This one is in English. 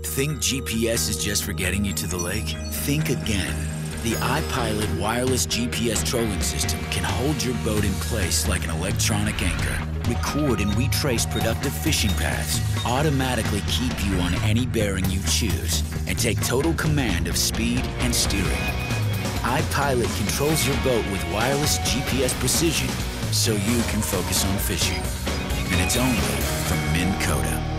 Think GPS is just for getting you to the lake? Think again. The iPilot wireless GPS trolling system can hold your boat in place like an electronic anchor, record and retrace productive fishing paths, automatically keep you on any bearing you choose, and take total command of speed and steering. iPilot controls your boat with wireless GPS precision so you can focus on fishing. And it's only from Minn Kota.